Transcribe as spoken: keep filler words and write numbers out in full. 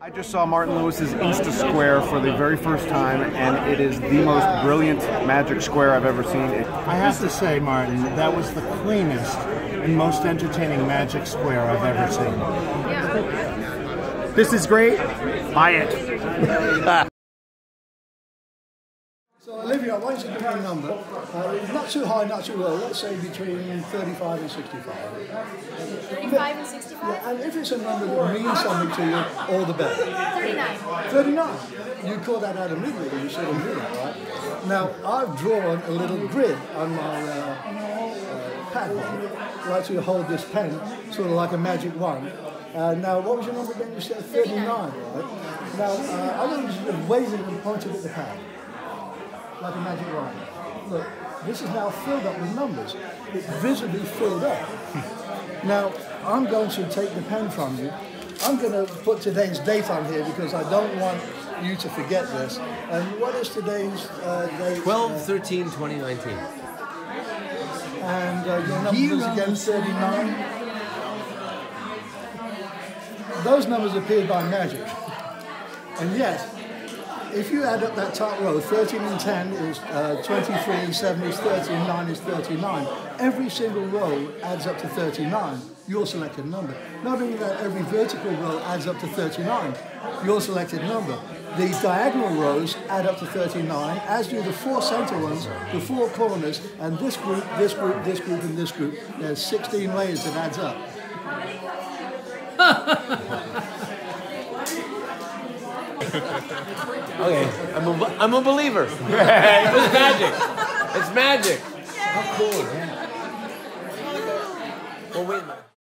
I just saw Martin Lewis's Instasquare for the very first time, and it is the most brilliant magic square I've ever seen. I have to say, Martin, that was the cleanest and most entertaining magic square I've ever seen. Yeah. This is great. Buy it. So Olivia, I want you to give me a number. Uh, not too high, not too low. Let's say between thirty-five and sixty-five. thirty-five and sixty-five? Yeah, and if it's a number that means something to you, all the better. thirty-nine. thirty-nine. You call that out immediately. You said do that, right? Now, I've drawn a little grid on my uh, uh, pad here. Like to hold this pen, sort of like a magic wand. Uh, now, what was your number again? You said thirty-nine, right? Now, uh, I want you to just wave it and point it at the pad. Like a magic wand. Look, this is now filled up with numbers. It's visibly filled up. Now, I'm going to take the pen from you. I'm going to put today's date on here because I don't want you to forget this. And what is today's uh, date? twelve thirteen twenty nineteen. And uh, your number is again thirty-nine. Those numbers appeared by magic. And yet, if you add up that top row, thirteen and ten is uh, twenty-three, seven is thirty, and nine is thirty-nine. Every single row adds up to thirty-nine, your selected number. Not only that, every vertical row adds up to thirty-nine, your selected number. The diagonal rows add up to thirty-nine, as do the four center ones, the four corners, and this group, this group, this group, and this group. There's sixteen layers that adds up. Okay, I'm a, I'm a believer. It's magic. It's magic. How cool, man. Well, wait a minute.